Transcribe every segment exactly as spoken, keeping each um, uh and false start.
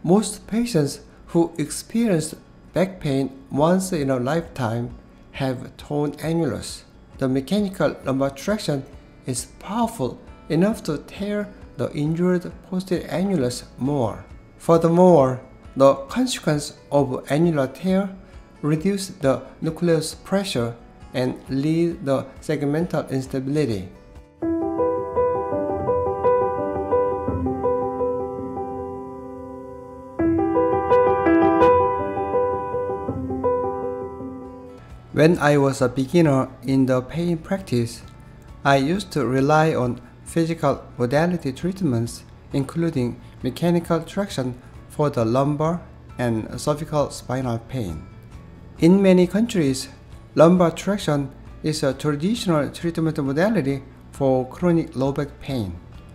Most patients who experience back pain once in a lifetime have torn annulus. The mechanical lumbar traction is powerful enough to tear the injured posterior annulus more. Furthermore, the consequence of annular tear reduces the nucleus pressure and leads to segmental instability. When I was a beginner in the pain practice, I used to rely on physical modality treatments, including mechanical traction for the lumbar and cervical spinal pain. In many countries, lumbar traction is a traditional treatment modality for chronic low back pain.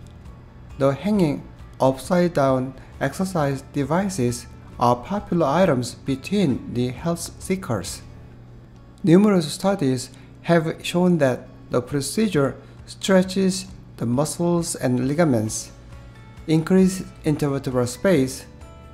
The hanging upside-down exercise devices are popular items between the health seekers. Numerous studies have shown that the procedure stretches the muscles and ligaments, increases intervertebral space,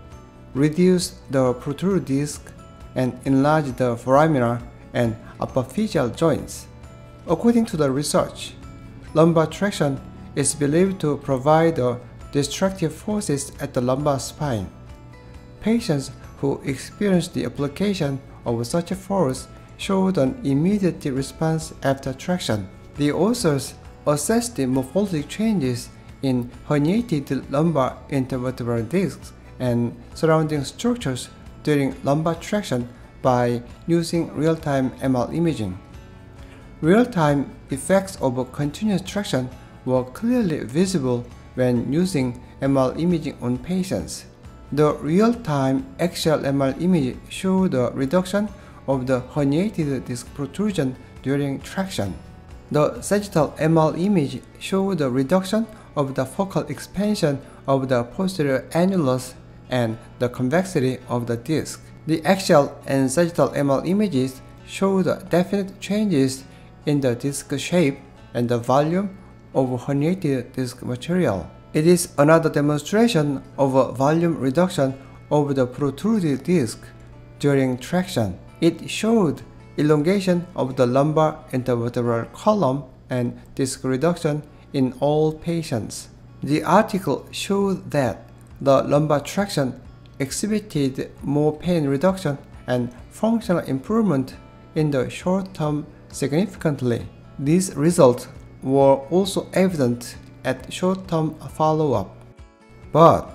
reduces the protruded disc, and enlarges the foramina and apophyseal joints. According to the research, lumbar traction is believed to provide the distractive forces at the lumbar spine. Patients who experience the application of such a force showed an immediate response after traction. The authors assessed the morphologic changes in herniated lumbar intervertebral discs and surrounding structures during lumbar traction by using real-time M R imaging. Real-time effects of continuous traction were clearly visible when using M R imaging on patients. The real-time axial M R image showed a reduction of the herniated disc protrusion during traction. The sagittal M R image showed a reduction of the focal expansion of the posterior annulus and the convexity of the disc. The axial and sagittal M R images showed definite changes in the disc shape and the volume of herniated disc material. It is another demonstration of a volume reduction of the protruded disc during traction. It showed elongation of the lumbar intervertebral column and disc reduction in all patients. The article showed that the lumbar traction exhibited more pain reduction and functional improvement in the short term significantly. These results were also evident at short-term follow-up. But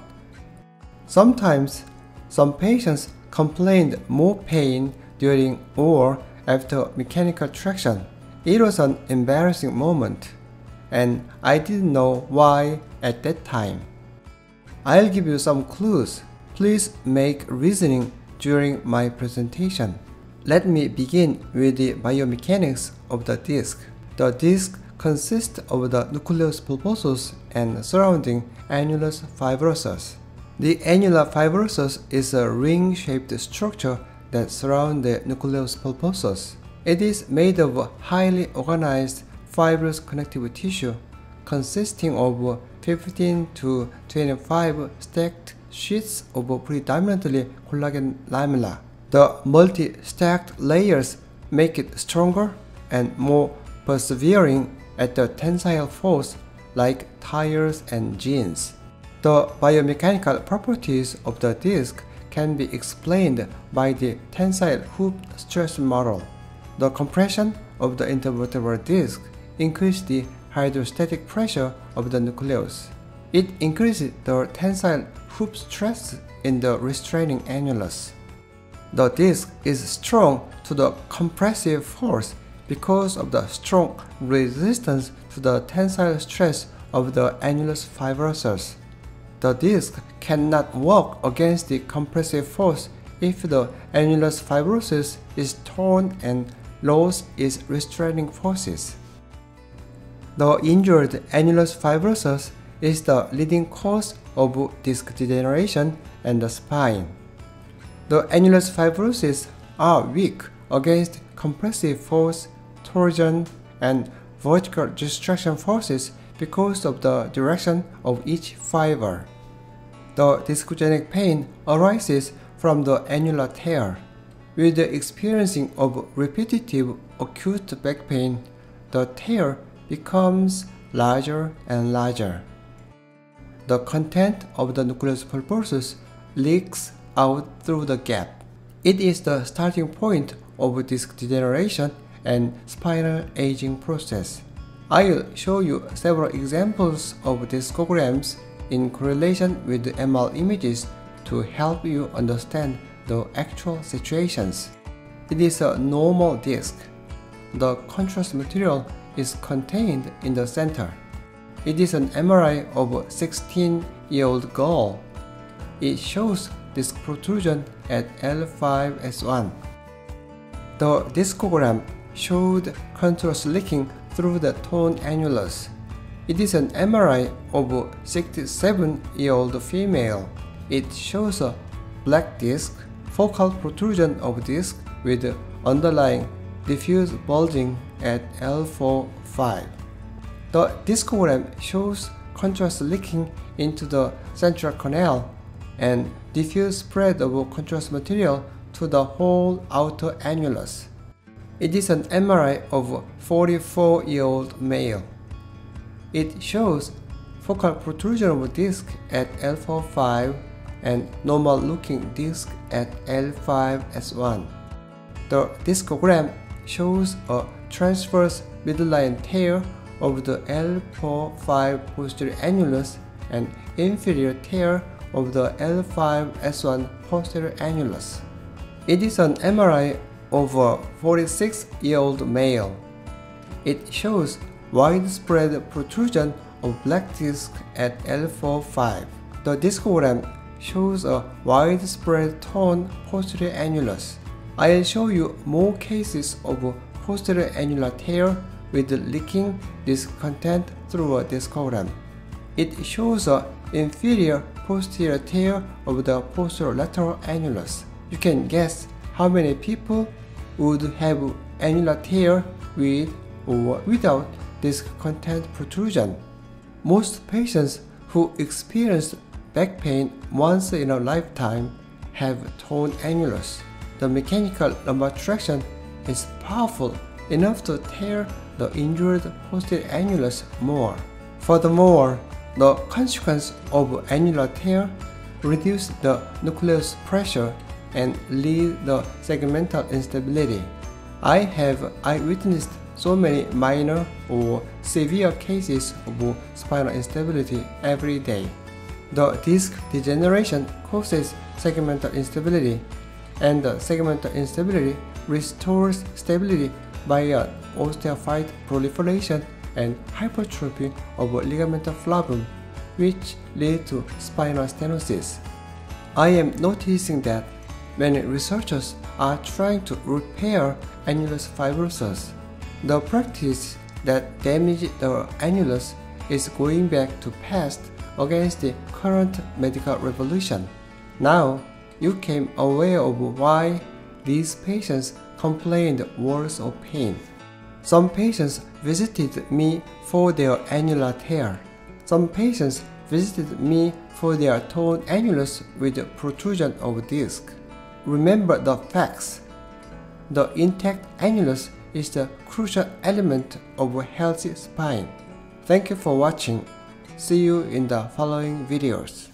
sometimes some patients complained more pain during or after mechanical traction. It was an embarrassing moment, and I didn't know why at that time. I'll give you some clues. Please make reasoning during my presentation. Let me begin with the biomechanics of the disc. The disc consists of the nucleus pulposus and surrounding annulus fibrosus. The annular fibrosus is a ring-shaped structure that surrounds the nucleus pulposus. It is made of highly organized fibrous connective tissue consisting of fifteen to twenty-five stacked sheets of predominantly collagen lamella. The multi-stacked layers make it stronger and more persevering at the tensile force like tires and jeans. The biomechanical properties of the disc can be explained by the tensile hoop stress model. The compression of the intervertebral disc increases the hydrostatic pressure of the nucleus. It increases the tensile hoop stress in the restraining annulus. The disc is strong to the compressive force because of the strong resistance to the tensile stress of the annulus fibrosus. The disc cannot work against the compressive force if the annulus fibrosus is torn and loses its restraining forces. The injured annulus fibrosus is the leading cause of disc degeneration and the spine. The annulus fibrosis are weak against compressive force, torsion, and vertical distraction forces because of the direction of each fiber. The discogenic pain arises from the annular tear. With the experiencing of repetitive acute back pain, the tear becomes larger and larger. The content of the nucleus pulposus leaks out through the gap. It is the starting point of disc degeneration and spinal aging process. I'll show you several examples of discograms in correlation with the M R images to help you understand the actual situations. It is a normal disc. The contrast material is contained in the center. It is an M R I of a sixteen-year-old girl. It shows disc protrusion at L five S one. The discogram showed contrast leaking through the torn annulus. It is an M R I of a sixty-seven-year-old female. It shows a black disc, focal protrusion of disc with underlying diffuse bulging at L four five. The discogram shows contrast leaking into the central canal and diffuse spread of contrast material to the whole outer annulus. It is an M R I of a forty-four-year-old male. It shows focal protrusion of disc at L four five and normal-looking disc at L five S one. The discogram shows a transverse midline tear of the L four five posterior annulus and inferior tear of the L five S one posterior annulus. It is an M R I of a forty-six-year-old male. It shows widespread protrusion of black disc at L four five. The discogram shows a widespread torn posterior annulus. I'll show you more cases of posterior annular tear with leaking disc content through a discogram. It shows a inferior posterior tear of the posterolateral annulus. You can guess how many people would have annular tear with or without disc content protrusion. Most patients who experience back pain once in a lifetime have torn annulus. The mechanical lumbar traction is powerful enough to tear the injured posterior annulus more. Furthermore, the consequence of annular tear reduces the nucleus pressure and leads the segmental instability. I have eyewitnessed so many minor or severe cases of spinal instability every day. The disc degeneration causes segmental instability, and the segmental instability restores stability via osteophyte proliferation and hypertrophy of ligamentum flavum, which lead to spinal stenosis. I am noticing that many researchers are trying to repair annulus fibrosus. The practice that damaged the annulus is going back to past against the current medical revolution. Now, you became aware of why these patients complained worse of pain. Some patients visited me for their annular tear. Some patients visited me for their torn annulus with protrusion of disc. Remember the facts. The intact annulus is the crucial element of a healthy spine. Thank you for watching. See you in the following videos.